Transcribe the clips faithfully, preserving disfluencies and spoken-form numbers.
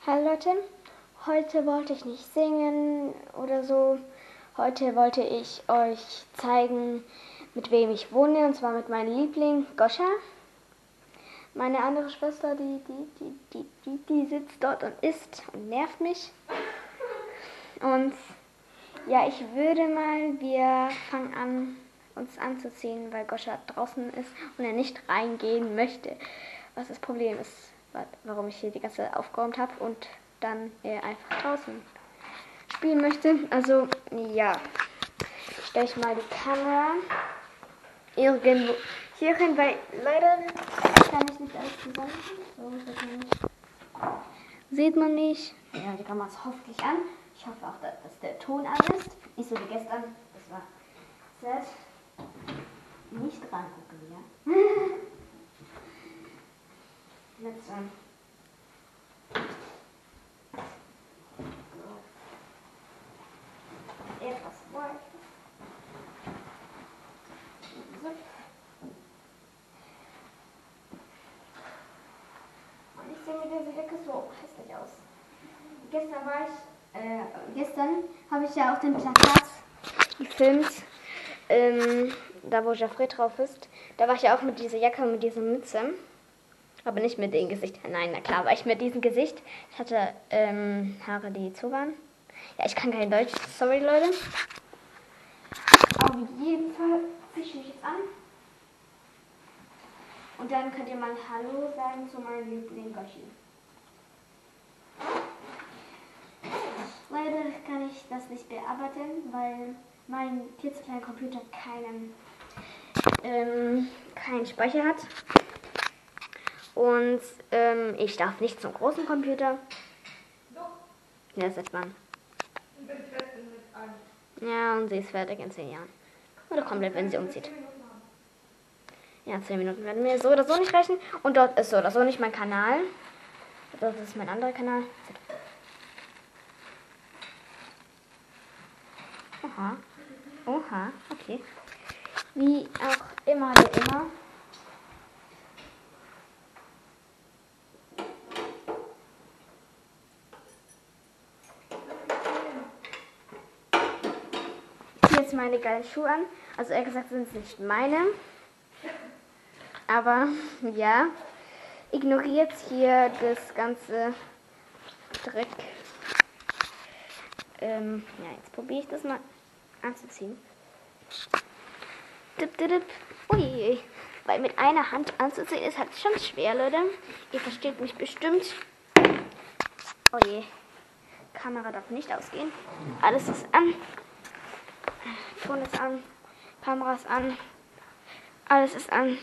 Hallo Leute, heute wollte ich nicht singen oder so. Heute wollte ich euch zeigen, mit wem ich wohne, und zwar mit meinem Liebling Goscha. Meine andere Schwester, die, die, die, die, die, die sitzt dort und isst und nervt mich. Und ja, ich würde mal, wir fangen an, uns anzuziehen, weil Goscha draußen ist und er nicht reingehen möchte. Was das Problem ist, warum ich hier die ganze Zeit aufgeräumt habe und dann er einfach draußen spielen möchte. Also ja, stelle ich mal die Kamera irgendwo hier hin, weil leider kann ich nicht alles zusammen. So, sieht man nicht. Sieht man nicht. Ja, die Kamera ist hoffentlich an. Ich hoffe auch, dass der Ton an ist. Nicht so wie gestern. Das war set. Nicht rangucken, ja. Jetzt an. Etwas weiter. So. Und ich sehe mit dieser Jacke so hässlich aus. Gestern war ich, äh, gestern habe ich ja auch den Plakat gefilmt, ähm, da wo Jeffrey drauf ist. Da war ich ja auch mit dieser Jacke und mit dieser Mütze. Aber nicht mit dem Gesicht. Nein, na klar, war ich mit diesem Gesicht. Ich hatte ähm, Haare, die zu waren. Ja, ich kann kein Deutsch. Sorry, Leute. Auf jeden Fall ziehe ich mich jetzt an. Und dann könnt ihr mal Hallo sagen zu meinem Liebling Goschi. Leider kann ich das nicht bearbeiten, weil mein klitzekleiner Computer keinen, ähm, keinen Speicher hat. Und ähm, ich darf nicht zum großen Computer. Ja, seit wann? Ja, und sie ist fertig in zehn Jahren. Oder komplett, wenn sie umzieht. Ja, zehn Minuten werden mir so oder so nicht reichen. Und dort ist so oder so nicht mein Kanal. Das ist mein anderer Kanal. Oha. Oha, okay. Wie auch immer, wie immer. Hier jetzt meine geilen Schuhe an. Also ehrlich gesagt sind es nicht meine. Aber ja, ignoriert hier das ganze Dreck. Ähm, ja, jetzt probiere ich das mal anzuziehen. Dip, dip, dip. Ui, weil mit einer Hand anzuziehen ist halt schon schwer, Leute. Ihr versteht mich bestimmt. Oh je, Kamera darf nicht ausgehen. Alles ist an. Ton ist an. Kamera ist an. Alles ist an.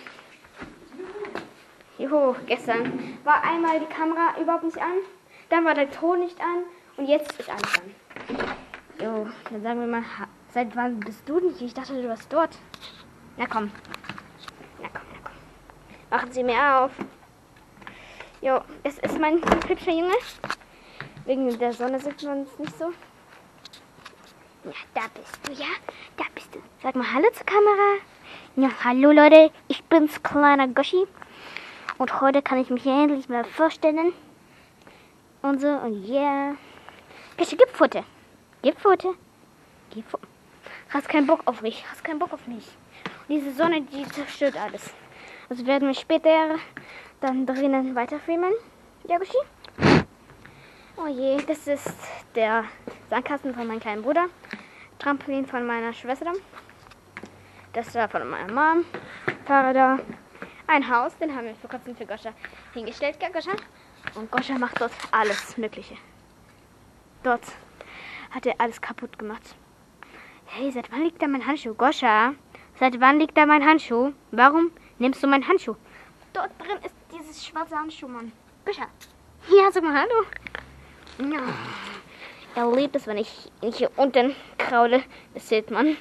Juhu, gestern war einmal die Kamera überhaupt nicht an. Dann war der Ton nicht an. Und jetzt ist alles an. Jo, dann sagen wir mal, seit wann bist du nicht? Ich dachte, du warst dort. Na komm. Na komm, na komm. Machen Sie mir auf. Jo, es ist mein hübscher Junge. Wegen der Sonne sieht man es nicht so. Ja, da bist du, ja? Da bist du. Sag mal Hallo zur Kamera. Ja, hallo Leute. Ich bin's, kleiner Goschi. Und heute kann ich mich endlich mal vorstellen. Und so, und yeah. Goschi, gib Futter. Gib Futter. Gib Futter. Hast keinen Bock auf mich. Hast keinen Bock auf mich. Und diese Sonne, die zerstört alles. Also werden wir später dann drinnen weiter filmen. Ja, Goschi? Oh je, das ist der Sandkasten von meinem kleinen Bruder. Trampolin von meiner Schwester. Das war von meiner Mom. Fahrräder. Ein Haus, den haben wir vor kurzem für Goscha hingestellt, gell, Goscha? Und Goscha macht dort alles Mögliche. Dort hat er alles kaputt gemacht. Hey, seit wann liegt da mein Handschuh? Goscha, seit wann liegt da mein Handschuh? Warum nimmst du meinen Handschuh? Dort drin ist dieses schwarze Handschuh, Mann. Goscha. Ja, sag mal Hallo. Ja. Er liebt es, wenn ich hier unten kraule. Das sieht man.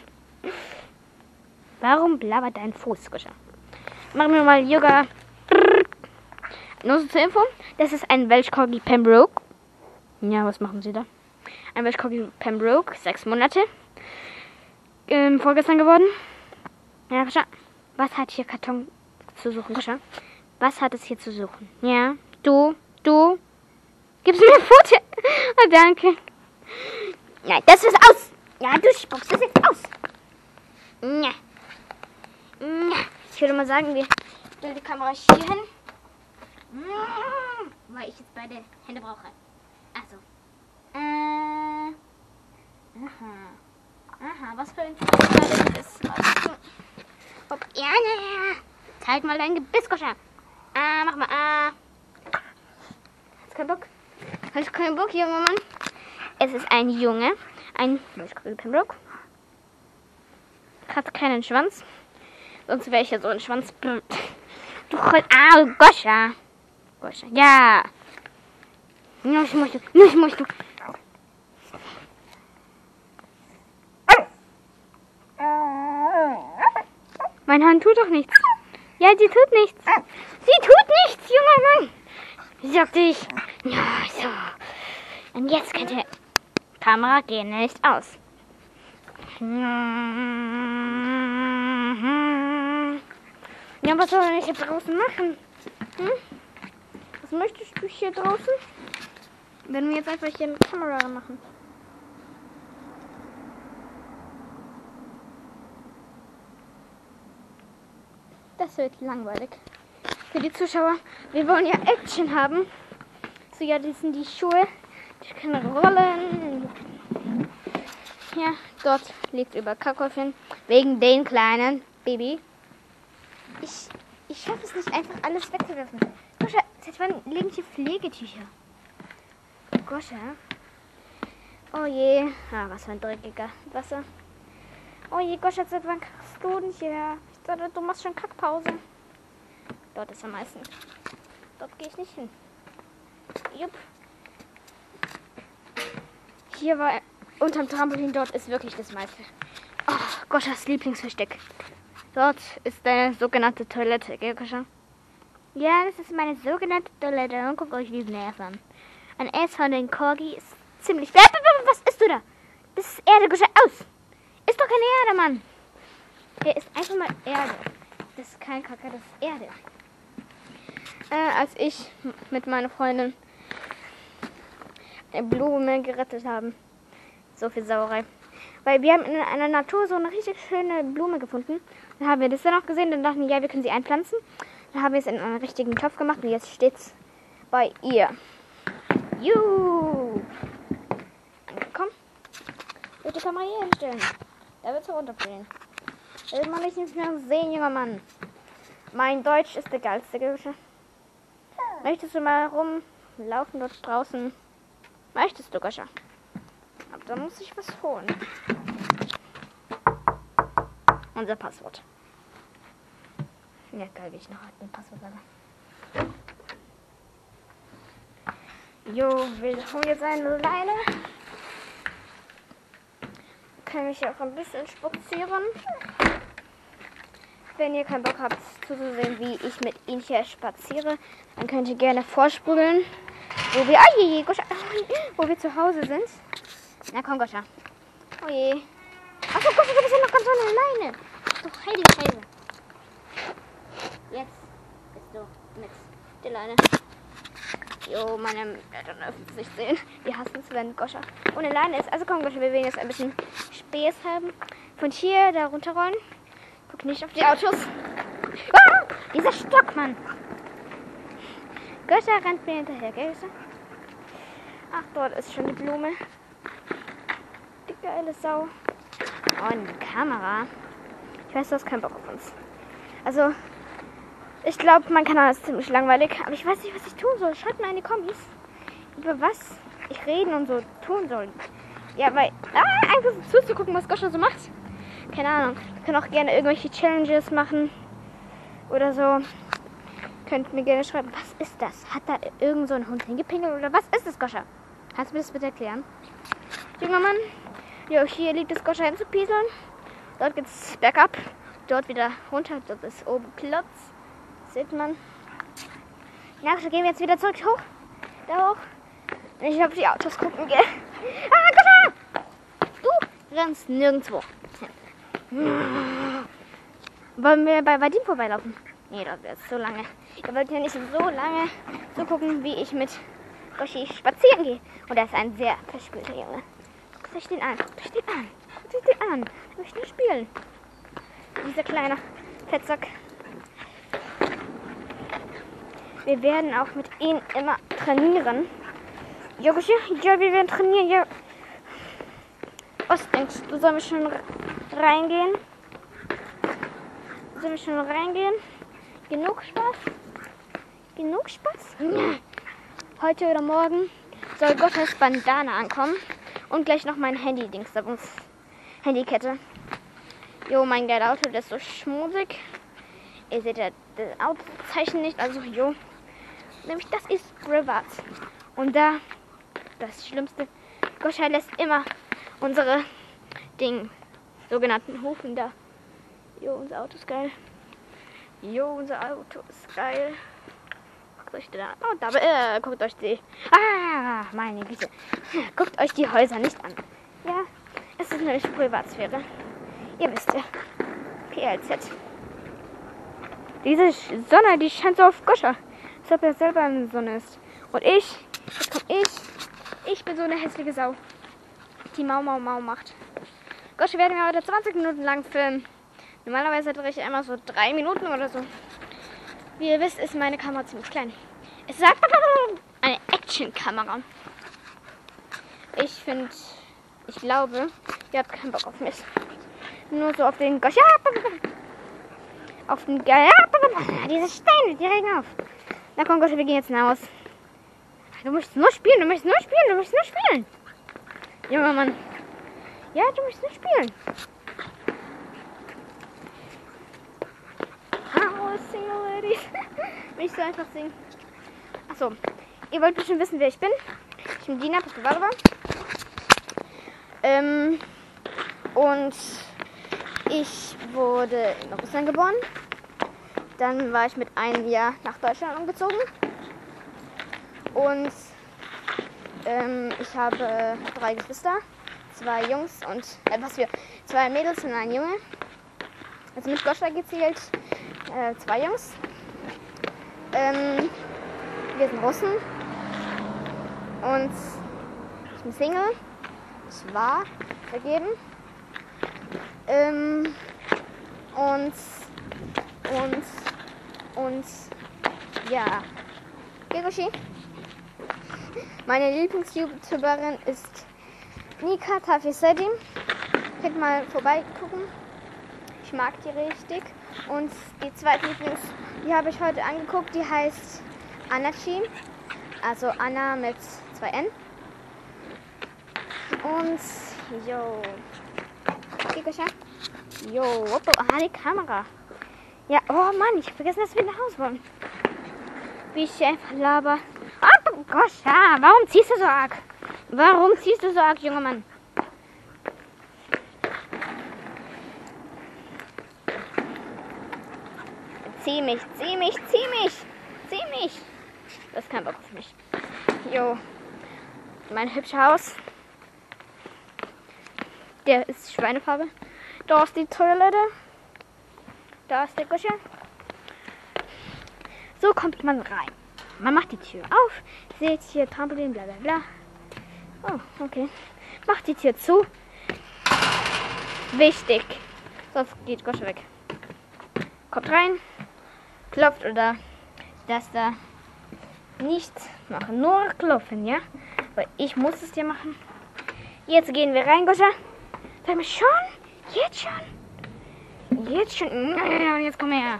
Warum blabbert dein Fuß, Goscha? Machen wir mal Yoga. Nur so zur Info. Das ist ein Welsh Corgi Pembroke. Ja, was machen Sie da? Ein Welsh Corgi Pembroke. Sechs Monate. Ähm, vorgestern geworden. Ja, Goscha. Was hat hier Karton zu suchen, Goscha? Was hat es hier zu suchen? Ja, du, du. Gibst du mir Foto? Oh, danke. Nein, das ist aus. Ja, du spuckst das jetzt aus. Ja. Ja. Ich würde mal sagen, wir stellen die Kamera hier hin. Weil ich jetzt beide Hände brauche. Also. Äh. Aha. Aha, was für ein Fußball ist das? Hopp, ja, ja. Zeig mal dein Gebiss, Goscha. Ah, mach mal. Ah. Hast keinen Bock? Hast keinen Bock, junger Mann? Es ist ein Junge. Ein Pembroke. Hat keinen Schwanz. Sonst wäre ich ja so ein Schwanz. Du ah, Goscha. Goscha, ja. Nicht möchte. Nicht möchte. Meine Hand tut doch nichts. Ja, sie tut nichts. Sie tut nichts, junger Mann. Sagte ich. Ja, so. Und jetzt kennt die Kamera gehen nicht aus. Ja, was soll ich hier draußen machen? Hm? Was möchtest du hier draußen? Wenn wir jetzt einfach hier eine Kamera machen. Das wird langweilig. Für die Zuschauer. Wir wollen ja Action haben. So, ja, das sind die Schuhe. Die können rollen. Ja, dort liegt über Kackhäufchen. Wegen den kleinen Baby. Ich, ich schaffe es nicht, einfach alles wegzuwerfen. Goscha, seit wann liegen hier Pflegetücher? Goscha. Oh je. Ah, was für ein dreckiger Wasser. Oh je, Goscha, seit wann kriegst du denn hier? Ich dachte, du machst schon Kackpause. Dort ist am meisten. Dort gehe ich nicht hin. Jupp. Hier war unterm Trampolin, dort ist wirklich das meiste. Oh, Goschas Lieblingsversteck. Dort ist deine sogenannte Toilette, gell, Goscha? Ja, das ist meine sogenannte Toilette. Und guckt euch diesen Nerv an. Ein Ass von den Corgi ist ziemlich... Was isst du da? Das ist Erde, Goscha, aus! Ist doch keine Erde, Mann! Der ist einfach mal Erde. Das ist kein Kacke, das ist Erde. Äh, als ich mit meiner Freundin eine Blume gerettet haben. So viel Sauerei. Weil wir haben in einer Natur so eine richtig schöne Blume gefunden. Dann haben wir das dann auch gesehen und dachten, ja, wir können sie einpflanzen. Dann haben wir es in einen richtigen Topf gemacht und jetzt steht's bei ihr. Juhu! Komm. Bitte kann man hier hinstellen. Da wird sie runterfallen. Will man nicht mehr sehen, junger Mann. Mein Deutsch ist der geilste Gewische. Möchtest du mal rumlaufen dort draußen? Möchtest du, Goscha? Aber da muss ich was holen. Unser Passwort. Ja, geil, wie ich noch ein Passwort habe. Jo, wir holen jetzt eine Leine. Kann mich auch ein bisschen spazieren. Wenn ihr keinen Bock habt zuzusehen, wie ich mit ihm hier spaziere, dann könnt ihr gerne vorspulen, wo wir, oh je, Goscha, wo wir zu Hause sind. Na komm, Goscha. Oh je. Achso, Goscha, du bist ja noch ganz alleine. Du heilige Scheiße. Jetzt bist du mit der Leine. Jo, meine Eltern dürfen es nicht sehen. Die hassen es, wenn Goscha ohne Leine ist. Also komm, Goscha, wir werden jetzt ein bisschen Späß haben. Von hier da runterrollen. Guck nicht auf die Autos. Ah, dieser Stock, Mann. Goscha rennt mir hinterher, gell, Goscha? Ach, dort ist schon die Blume. Die geile Sau. Oh, und die Kamera. Ich weiß, du hast keinen Bock auf uns. Also, ich glaube, mein Kanal ist ziemlich langweilig. Aber ich weiß nicht, was ich tun soll. Schreibt mir in die Kommis, über was ich reden und so tun soll. Ja, weil, ah, einfach so zuzugucken, was Goscha so macht. Keine Ahnung. Wir können auch gerne irgendwelche Challenges machen. Oder so. Könnt mir gerne schreiben, was ist das? Hat da irgend so ein Hund hingepinkelt? Oder was ist das, Goscha? Kannst du mir das bitte erklären? Junger Mann. Jo, hier liegt das Goscha hinzupieseln. Dort geht's bergab. Dort wieder runter. Dort ist oben Platz. Sieht man. Na, so gehen wir jetzt wieder zurück hoch. Da hoch. Und ich auf die Autos gucken gehe. Ah, Goscha! Du rennst nirgendwo. Wollen wir bei Vadim vorbeilaufen? Nee, das wird so lange. Ihr wollt ja nicht so lange so gucken, wie ich mit Goshi spazieren gehe. Und er ist ein sehr verspielter Junge. Guckt euch den an, guckt euch den an, guckt euch den an. Ich möchte nur spielen. Dieser kleine Fettsack. Wir werden auch mit ihm immer trainieren. Ja, Goshi, ja, wir werden trainieren, ja. Was denkst du, sollen wir schon reingehen? Sollen wir schon reingehen? Genug Spaß? Genug Spaß? Heute oder morgen soll Gottes Bandana ankommen. Und gleich noch mein Handy-Dings, Handykette. Jo, mein geiles Auto, das ist so schmutzig. Ihr seht ja das Autozeichen nicht, also jo. Nämlich das ist privat. Und da, das Schlimmste, Goscha lässt immer unsere Ding, sogenannten Hufen da. Jo, unser Auto ist geil. Jo, unser Auto ist geil. Guckt euch da, oh, da, äh, guckt euch die, ah, meine Güte. Guckt euch die Häuser nicht an. Ja, es ist nämlich Privatsphäre. Ihr wisst ja, P L Z. Diese Sonne, die scheint so auf Goscha, als ob er selber eine Sonne ist. Und ich, jetzt komm ich, ich bin so eine hässliche Sau, die Mau Mau Mau macht. Goscha werden wir heute zwanzig Minuten lang filmen. Normalerweise drehe ich einmal so drei Minuten oder so. Wie ihr wisst, ist meine Kamera ziemlich klein. Es ist eine Action-Kamera. Ich finde, ich glaube, ihr habt keinen Bock auf mich. Nur so auf den Goscha. Auf den Ge diese Steine, die regen auf. Na komm, Goscha, wir gehen jetzt nach Hause. Du möchtest nur spielen, du möchtest nur spielen, du möchtest nur spielen. Junger Mann. Ja, du möchtest nur spielen. Oh, Single Ladies. Will ich so einfach singen. Achso, ihr wollt bestimmt wissen, wer ich bin. Ich bin Dina Pescovarova. Ähm, und ich wurde in Russland geboren. Dann war ich mit einem Jahr nach Deutschland umgezogen. Und ähm, ich habe drei Geschwister. Zwei Jungs und, äh, was für, zwei Mädels und ein Junge. Also mit Goscha gezählt, äh, zwei Jungs. Ähm, wir sind Russen. Und ich bin Single. Ich war vergeben. Ähm, und, und, und, ja. Gegoshi. Meine Lieblings-YouTuberin ist Nika Tafisedim. Könnt mal vorbeigucken. Ich mag die richtig. Und die zweite Lieblings, die habe ich heute angeguckt, die heißt Anachi. Also Anna mit zwei N. Und, jo. Gegoshi. Jo, woppo, ah, die Kamera. Ja, oh Mann, ich habe vergessen, dass wir nach Hause wollen. Wie ich hier einfach laber. Oh Goscha, warum ziehst du so arg? Warum ziehst du so arg, junger Mann? Zieh mich, zieh mich, zieh mich, zieh mich. Das ist kein Bock auf mich. Jo, mein hübsches Haus. Der ist Schweinefarbe. Da ist die Toilette. Da ist der Goscha. So kommt man rein. Man macht die Tür auf. Seht hier Trampolin, bla bla bla. Oh, okay. Macht die Tür zu. Wichtig. Sonst geht Goscha weg. Kommt rein. Klopft oder das da. Nichts machen. Nur klopfen, ja? Weil ich muss es dir machen. Jetzt gehen wir rein, Goscha. Sag mir schon? Jetzt schon? Jetzt schon? Ja, jetzt komm her.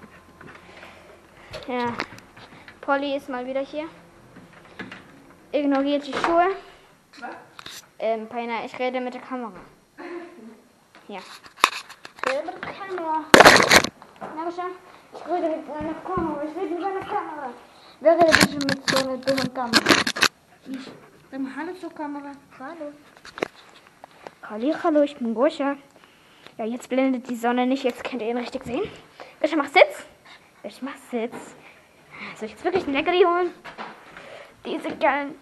Ja. Polly ist mal wieder hier. Ignoriert die Schuhe. Was? Ähm, Paina, ich rede mit der Kamera. Ja. Ich rede mit der Kamera. Na, Goscha? Ich rede mit einer Kamera. Ich rede mit einer Kamera. Wer redet bitte mit so einer dummen Kamera? Ich. Sag mal Hallo zur Kamera. Hallo. Hallo, hallo, ich bin Goscha. Ja, jetzt blendet die Sonne nicht. Jetzt könnt ihr ihn richtig sehen. Goscha, mach Sitz. Ich mach Sitz. Soll ich jetzt wirklich ein Leckerli holen? Diese geilen...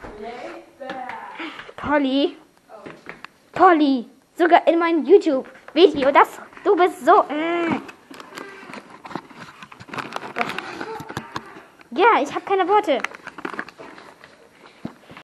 Polly. Polly. Sogar in meinem YouTube-Video. Das... Du bist so... Mm. Ja, ich habe keine Worte.